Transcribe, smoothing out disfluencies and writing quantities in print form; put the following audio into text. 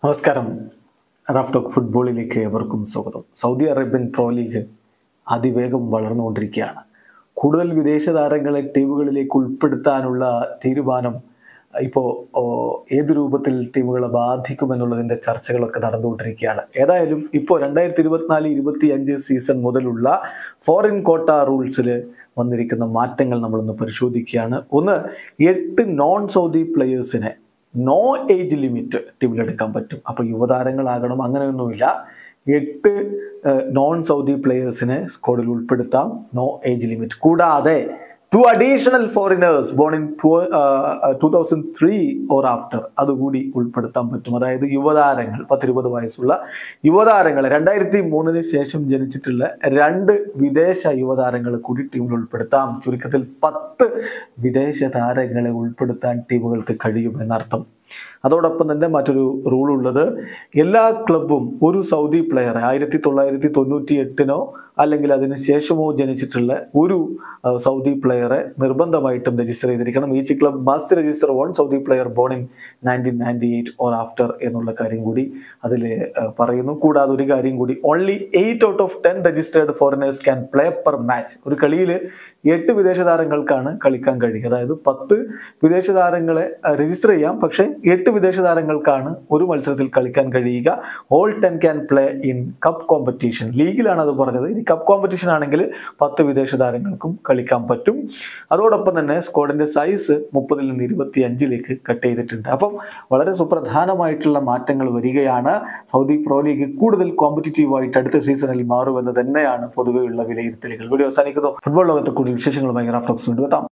നമസ്കാരം. Raf talk ഫുട്ബോളിലേക്ക് ഏവർക്കും സ്വാഗതം. സൗദി അറേബ്യൻ പ്രോ ലീഗ് അതിവേഗം വളർന്നുകൊണ്ടിരിക്കുകയാണ്. കൂടുതൽ വിദേശ താരങ്ങളെ ടീമുകളിലേക്ക് ഉൾപ്പെടുത്താനുള്ള തീരുമാനം ഇപ്പോൾ ഏത് രൂപത്തിൽ ടീമുകളെ ബാധിക്കുമെന്നുള്ളതിൻ്റെ ചർച്ചകളൊക്കെ നടന്നുകൊണ്ടിരിക്കുകയാണ്. ഏതായാലും ഇപ്പോൾ 2024-25 സീസൺ മുതലുള്ള ഫോറിൻ കോട്ട റൂൾസിൽ വന്നിരിക്കുന്ന മാറ്റങ്ങൾ നമ്മളൊന്ന് പരിശോധിക്കുകയാണ്. ഒന്ന്, 8 നോൺ സൗദി പ്ലെയേഴ്സിനെ നോ ഏജ് ലിമിറ്റ് ടീമിലെടുക്കാൻ പറ്റും. അപ്പോൾ യുവതാരങ്ങളാകണം അങ്ങനെയൊന്നുമില്ല. 8 നോൺ സൗദി പ്ലെയേഴ്സിനെ സ്ക്വാഡിൽ ഉൾപ്പെടുത്താം, നോ ഏജ് ലിമിറ്റ്. കൂടാതെ 2 additional foreigners born in 2003 or after അതുകൂടി ഉൾപ്പെടുത്താൻ പറ്റും. അതായത് യുവതാരങ്ങൾ, 10-20 വയസ്സുള്ള യുവതാരങ്ങൾ, 2003 ശേഷം ജനിച്ചിട്ടുള്ള 2 വിദേശ യുവതാരങ്ങൾ കൂടി ടീമിൽ ഉൾപ്പെടുത്താം. ചുരുക്കത്തിൽ 10 വിദേശ താരങ്ങളെ ഉൾപ്പെടുത്താൻ ടീമുകൾക്ക് കഴിയുമെന്നർത്ഥം. അതോടൊപ്പം തന്നെ മറ്റൊരു റൂൾ ഉള്ളത്, എല്ലാ ക്ലബും ഒരു സൗദി പ്ലെയറെ 1998 അല്ലെങ്കിൽ അതിന് ശേഷമോ ജനിച്ചിട്ടുള്ള ഒരു സൗദി പ്ലെയറെ നിർബന്ധമായിട്ടും രജിസ്റ്റർ ചെയ്തിരിക്കണം. Each club must register 1 Saudi player born in 1998 or after എന്നുള്ള കാര്യം കൂടി അതിൽ പറയുന്നു. കൂടാതെ ഒരു കാര്യം കൂടി, only 8 out of 10 registered foreigners can play per match. ഒരു കളിയിൽ 8 വിദേശ താരങ്ങൾക്കാണ് കളിക്കാൻ കഴിയുക. അതായത് 10 വിദേശ താരങ്ങളെ രജിസ്റ്റർ ചെയ്യാം, പക്ഷേ 8 വിദേശ താരങ്ങൾക്കാണ് ഒരു മത്സരത്തിൽ കളിക്കാൻ കഴിയുക. All 10 can play in cup competition. ലീഗിലാണ് അത് പറഞ്ഞത്. ഇനി കപ്പ് കോമ്പറ്റീഷൻ ആണെങ്കിൽ 10 വിദേശ താരങ്ങൾക്കും കളിക്കാൻ പറ്റും. അതോടൊപ്പം തന്നെ സ്ക്വാഡിന്റെ സൈസ് 30 നിന്ന് 25 കട്ട് ചെയ്തിട്ടുണ്ട്. അപ്പം വളരെ സുപ്രധാനമായിട്ടുള്ള മാറ്റങ്ങൾ വരികയാണ്. സൗദി പ്രോ ലീഗ് കൂടുതൽ കോമ്പറ്റീറ്റീവായിട്ട് അടുത്ത സീസണിൽ മാറുമെന്ന് തന്നെയാണ് പൊതുവെയുള്ള വിലയിരുത്തലുകൾ. വീഡിയോ അവസാനിക്കുന്നു. ഫുട്ബോൾ ലോകത്തെ കൂടുതൽ വിശേഷങ്ങളുമായി റാഫ് ടോക്സ് വീണ്ടും എത്താം.